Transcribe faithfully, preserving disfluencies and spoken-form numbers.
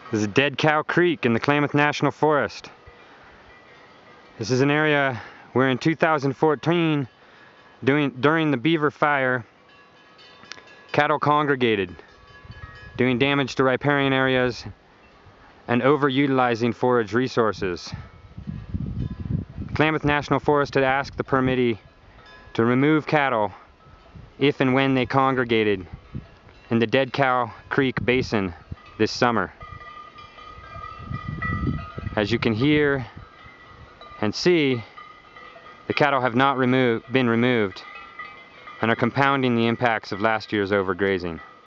This is Dead Cow Creek in the Klamath National Forest. This is an area where in two thousand fourteen, doing, during the beaver fire, cattle congregated, doing damage to riparian areas and overutilizing forage resources. Klamath National Forest had asked the permittee to remove cattle if and when they congregated in the Dead Cow Creek Basin this summer. As you can hear and see, the cattle have not remo- been removed and are compounding the impacts of last year's overgrazing.